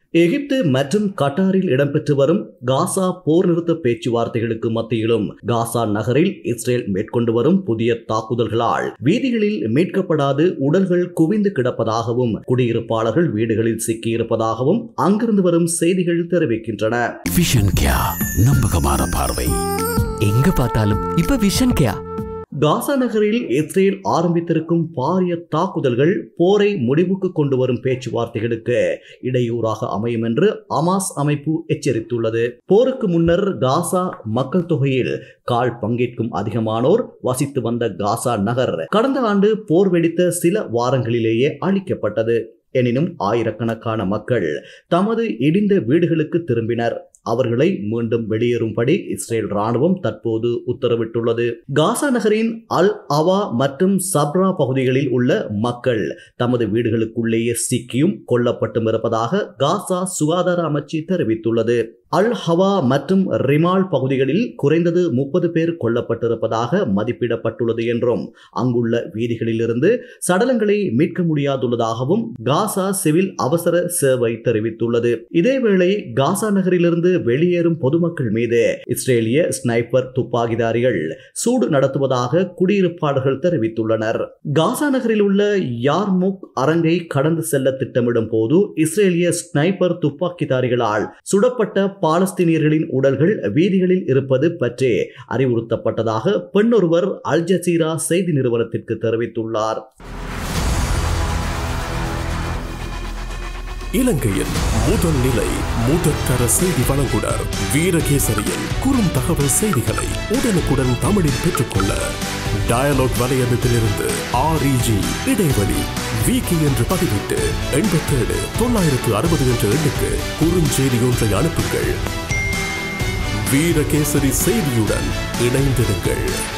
எகிப்து மற்றும் கட்டாரில் இடம்பெற்று வரும் காசா போர் நிறுத்த பேச்சுவார்த்தைகளுக்கு மத்தியிலும் காசா நகரில் இஸ்ரேல் மேற்கொண்டு வரும் புதிய தாக்குதல்களால் வீதிகளில் மீட்கப்படாது உடல்கள் குவிந்து கிடப்பதாகவும் குடியிருப்பாளர்கள் வீடுகளில் சிக்கியிருப்பதாகவும் அங்கிருந்து வரும் செய்திகள் தெரிவிக்கின்றன. நம்பகமான பார்வை எங்க பார்த்தாலும் இப்ப விஷன் கேயா. காசா நகரில் இஸ்ரேல் ஆரம்பித்திருக்கும் பாரிய தாக்குதல்கள் போரை முடிவுக்கு கொண்டு வரும் பேச்சுவார்த்தைகளுக்கு இடையூறாக அமையும் என்று ஹமாஸ் அமைப்பு எச்சரித்துள்ளது. போருக்கு முன்னர் காசா மக்கள் தொகையில் கால் பங்கிற்கும் அதிகமானோர் வசித்து வந்த காசா நகர் கடந்த ஆண்டு போர் வெடித்த சில வாரங்களிலேயே அழிக்கப்பட்டது. எனினும் ஆயிரக்கணக்கான மக்கள் தமது இடிந்த வீடுகளுக்கு திரும்பினர். அவர்களை மீண்டும் வெளியேறும்படி இஸ்ரேல் ராணுவம் தற்போது உத்தரவிட்டுள்ளது. காசா நகரின் அல் அவா மற்றும் சப்ரா பகுதிகளில் உள்ள மக்கள் தமது வீடுகளுக்குள்ளேயே சிக்கியும் கொல்லப்பட்டும் இருப்பதாக காசா சுகாதார அமைச்சு தெரிவித்துள்ளது. அல் ஹவா மற்றும் ரிமால் பகுதிகளில் குறைந்தது 30 பேர் கொல்லப்பட்டிருப்பதாக மதிப்பிடப்பட்டுள்ளது என்றும் அங்குள்ள வீதிகளில் இருந்து சடலங்களை மீட்க முடியாதுள்ளதாகவும் காசா சிவில் அவசர சேவை தெரிவித்துள்ளது. இதேவேளை காசா நகரிலிருந்து வெளியேறும் பொதுமக்கள் மீது இஸ்ரேலிய ஸ்னைப்பர் துப்பாக்கிதாரிகள் சூடு நடத்துவதாக குடியிருப்பாளர்கள் தெரிவித்துள்ளனர். காசா நகரில் உள்ள யார்முக் அரங்கை கடந்து செல்ல திட்டமிடும் போது இஸ்ரேலிய ஸ்னைப்பர் துப்பாக்கிதாரிகளால் சுடப்பட்ட பாலஸ்தீனியர்களின் உடல்கள் வீதிகளில் இருப்பது பற்றி அறிவுறுத்தப்பட்டதாக பெண்ணொருவர் அல் ஜசீரா செய்தி நிறுவனத்திற்கு தெரிவித்துள்ளார். இலங்கையின் முதல் நிலை முதற்கர செய்தி வழங்குனர் வீரகேசரியின் குறும் தகவல் செய்திகளை உடனுக்குடன் தமிழில் பெற்றுக்கொள்ள டயலாக் வலையமைப்பிலிருந்து REG இடைவெளி வீக்கி என்று பதிவிட்டு 87 960 என்ற எண்ணுக்கு குறுஞ்செய்தி ஒன்றை அனுப்புங்கள். வீரகேசரி செய்தியுடன் இணைந்திருங்கள்.